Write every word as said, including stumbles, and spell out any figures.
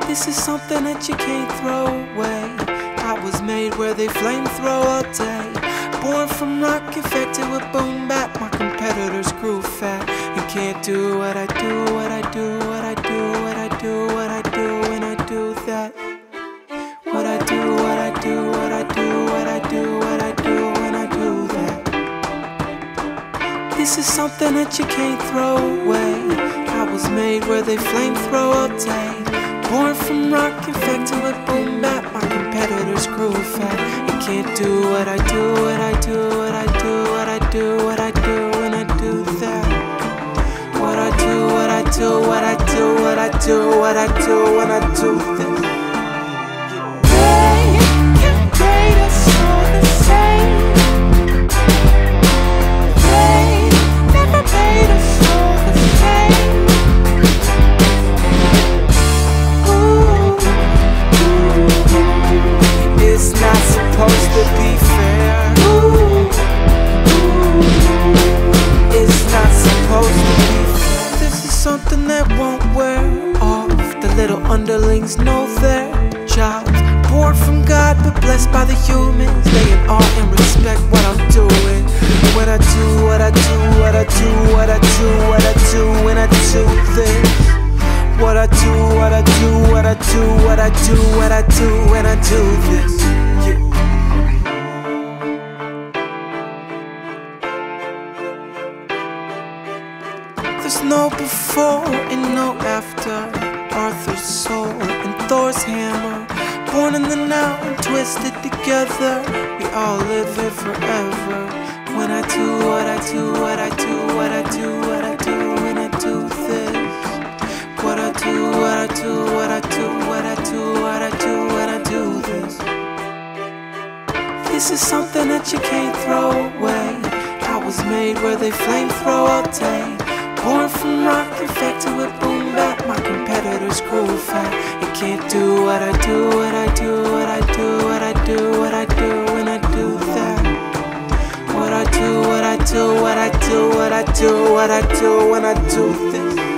This is something that you can't throw away. I was made where they flamethrow all day. Born from rock, infected with boom bap. My competitors grew fat and can't do what I do, what I do, what I do, what I do, what I do, when I do that. What I do, what I do, what I do, what I do, what I do, when I do that. This is something that you can't throw away. I was made where they flamethrow all day. Born from rock, infected with boom bap. My competitors grew fat and can't do what I do, what I do, what I do, what I do, what I do, when I do that. What I do, what I do, what I do, what I do, what I do, when I do this. Supposed to be fair. Ooh, ooh, it's not supposed to be fair. This is something that won't wear off. The little underlings know their jobs. Born from God but blessed by the humans. They in awe and respect what I'm doing. When I do what I do, what I do, what I do, what I do, when I do this. What I do, what I do, what I do, what I do, what I do, when I do this. Yeah. There's no before and no after. Arthur's soul and Thor's hammer. Born in the now and twisted together. We all live it forever. When I do what I do, what I do, what I do, what I do, when I do this. What I do, what I do, what I do, what I do, what I do, when I do this. This is something that you can't throw away. I was made where they flamethrow all day. Born from rock, infected with boom bap. My competitors grew fat and can't do what I do, what I do, what I do, what I do, what I do, when I do that. What I do, what I do, what I do, what I do, what I do, when I do this.